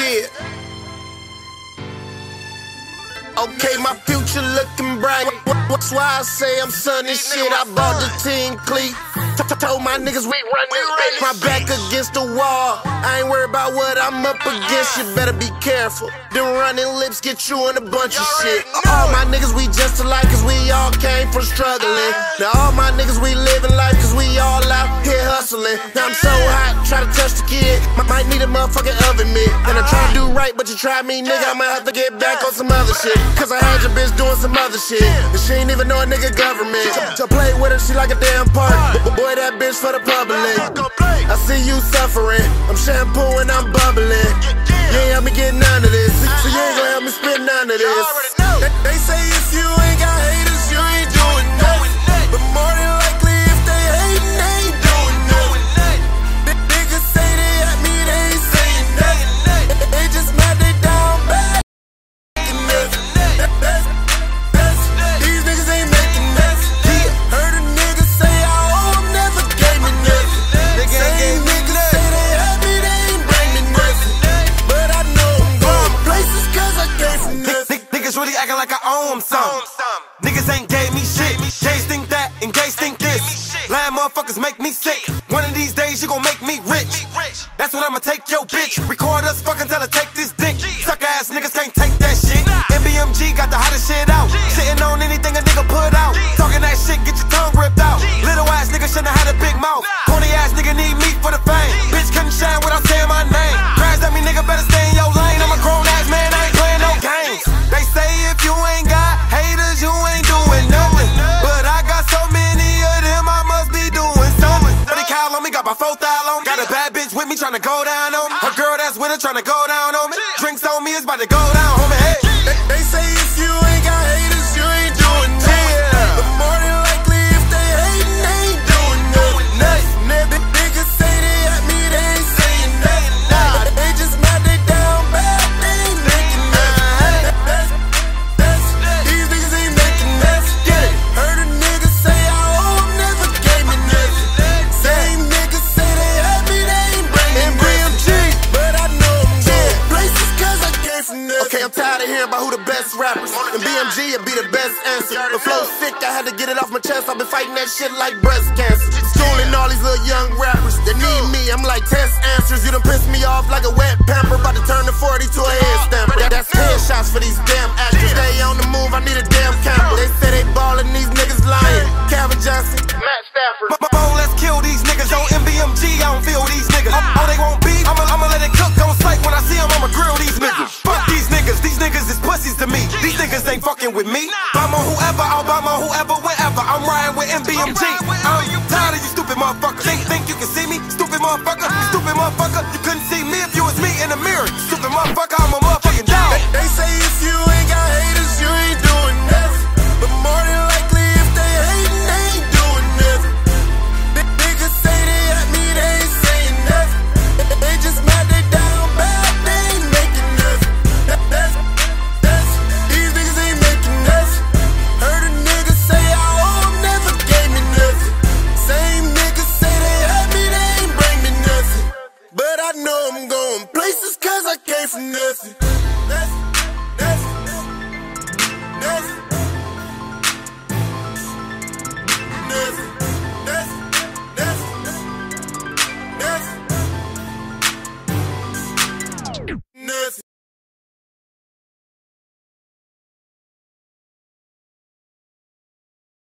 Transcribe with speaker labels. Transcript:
Speaker 1: Shit. Okay, my future looking bright. That's why I say I'm sunny shit. I bought the team cleat. Told my niggas we run this bitch. My back against the wall. I ain't worried about what I'm up against. You better be careful. Them running lips get you in a bunch of shit. All my niggas we just alike, cause we all came from struggling. Now all my niggas we living life, cause we all out here hustling. Now I'm so hot, try to touch the kid. Might need a motherfucking oven mitt. And I try to do right, but you try me, nigga. I might have to get back on some other shit. Cause I had your bitch doing some other shit. And she ain't even know a nigga government. So play with her, she like a damn part. But boy, that bitch for the public. I see you suffering. I'm shampooing, I'm bubbling. You ain't help me get none of this. So you ain't gonna help me spit none of this. They say if you ain't got haters, you ain't doing nothing. But more than likely, if they hating, they ain't doing nothing. Niggas say they at me, they ain't saying nothing. They just mad they down bad. These niggas ain't making nothing. Heard a nigga say I owe him, never gave me nothing. Same niggas say they at me, they ain't bring me nothing. But I know I'm going places cause I came from nothing.
Speaker 2: Niggas really acting like I owe them something. Niggas ain't gave me shit. Gays think that and gays think this. Lying motherfuckers make me sick. One of these days you gon' make me rich. That's when I'ma take your bitch. Record us, fucking tell her take this dick. Suck ass niggas can't take that shit. MBMG got the hottest shit out. Sitting on anything a nigga put out. Talking that shit, get your tongue ripped out. Little ass nigga shouldn't have had a big mouth. Corny ass nigga need me for the fame. Bitch couldn't shine without saying my name. Crash at me, nigga, better stay in your lane. I'm a grown ass man, I ain't playing no games. They say if you ain't got haters, you ain't doing nothing. But I got so many of them, I must be doing something. 30 cal on me, got my 4,000 on me. Got a bad bitch with me, tryna go down on me. Her girl that's with her, tryna go down on me. Drinks on me, it's about to go down, homie. Hey.
Speaker 1: They say if you ain't got haters, you ain't doing nothing. But more than likely, if they hating, they ain't doing nothing. Niggas say they at me, they ain't saying nothing. They just mad they down bad, they ain't making nothing. These niggas ain't making nothing. Heard a nigga say I owe him, never gave me nothing. Same niggas say they at me, they ain't bringing nothing. But I know I'm going places cause I came from nothing. Okay, I'm tired of hearing about who the best rappers. And BMG would be the best answer. The flow's sick, I had to get it off my chest. I've been fighting that shit like breast cancer. Schooling all these little young rappers. They need me, I'm like test answers. You done pissed me off like a wet pamper. About to turn the 40 to a head stamper. That's headshots for these damn actors. Stay on the move, I need a damn camper. They say they ballin', these niggas lying. Calvin Johnson, Matt Stafford.
Speaker 2: Let's kill these niggas on MBMG, I don't feel these niggas. Oh, they won't beef, I'ma let it cook on sight. When I see them, I'ma grill these niggas. Fuck these niggas is pussies to me. These niggas ain't fucking with me. Obama whoever, whenever. I'm riding with MBMG. I'm tired of you stupid motherfuckers.